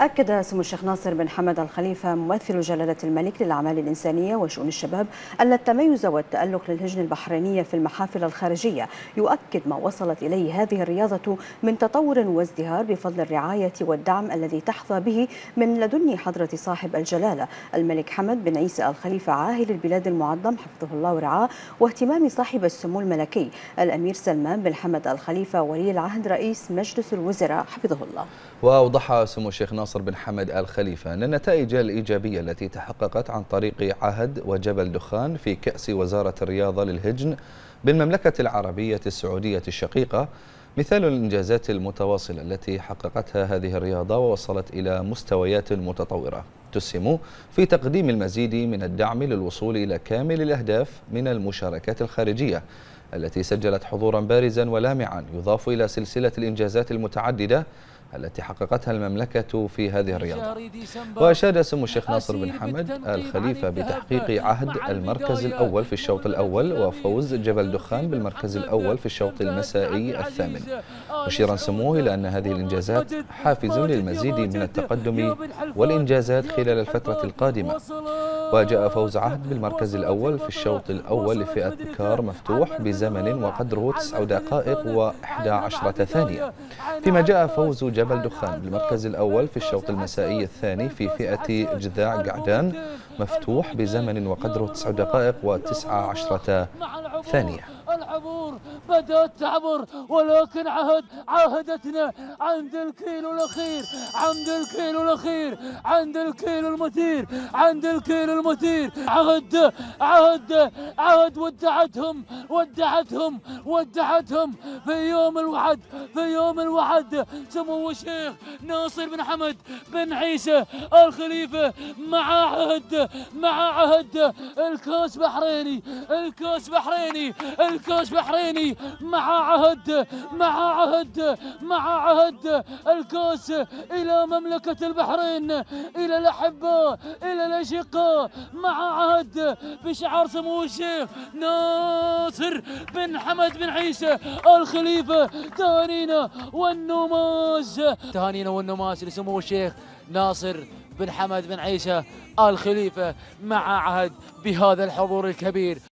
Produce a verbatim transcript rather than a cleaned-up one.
أكد سمو الشيخ ناصر بن حمد الخليفة ممثل جلالة الملك للأعمال الإنسانية وشؤون الشباب أن التميز والتألق للهجن البحرينية في المحافل الخارجية يؤكد ما وصلت إليه هذه الرياضة من تطور وازدهار بفضل الرعاية والدعم الذي تحظى به من لدن حضرة صاحب الجلالة الملك حمد بن عيسى الخليفة عاهل البلاد المعظم حفظه الله ورعاه، واهتمام صاحب السمو الملكي الأمير سلمان بن حمد الخليفة ولي العهد رئيس مجلس الوزراء حفظه الله. وأوضح سمو الشيخ ناصر بن حمد الخليفة أن النتائج الإيجابية التي تحققت عن طريق عهد وجبل دخان في كأس وزارة الرياضة للهجن بالمملكة العربية السعودية الشقيقة مثال الإنجازات المتواصلة التي حققتها هذه الرياضة ووصلت إلى مستويات متطورة تسهم في تقديم المزيد من الدعم للوصول إلى كامل الأهداف من المشاركات الخارجية التي سجلت حضورا بارزا ولامعا يضاف إلى سلسلة الإنجازات المتعددة التي حققتها المملكة في هذه الرياضة. وأشاد سمو الشيخ ناصر بن حمد الخليفة بتحقيق عهد المركز الأول في الشوط الأول وفوز جبل دخان بالمركز الأول في الشوط المسائي الثامن، مشيرا سموه إلى أن هذه الإنجازات حافز للمزيد من التقدم والإنجازات خلال الفترة القادمة. وجاء فوز عهد بالمركز الأول في الشوط الأول لفئة كار مفتوح بزمن وقدره تسع دقائق وإحدى عشرة ثانية، فيما جاء فوز جبل دخان بالمركز الأول في الشوط المسائي الثاني في فئة جذاع قعدان مفتوح بزمن وقدره تسع دقائق وتسع عشرة ثانية. العبور بدأت تعبر، ولكن عهد عاهدتنا عند الكيلو الأخير، عند الكيلو الأخير، عند الكيلو المثير، عند الكيلو المثير. عهد عهد عهد ودعتهم ودعتهم ودعتهم في يوم الوعد، في يوم الوعد سمو الشيخ ناصر بن حمد بن عيسى الخليفة مع عهد مع عهد الكاس بحريني، الكاس بحريني، الكاس بحريني مع عهد مع عهد مع عهد الكاس إلى مملكة البحرين، إلى الأحباء، إلى الأشقاء، مع عهد بشعار سمو الشيخ ناصر بن حمد بن عيسى الخليفة. تهانينا والنماس، تهانينا والنماس لسمو الشيخ ناصر بن حمد بن عيسى الخليفة مع عهد بهذا الحضور الكبير.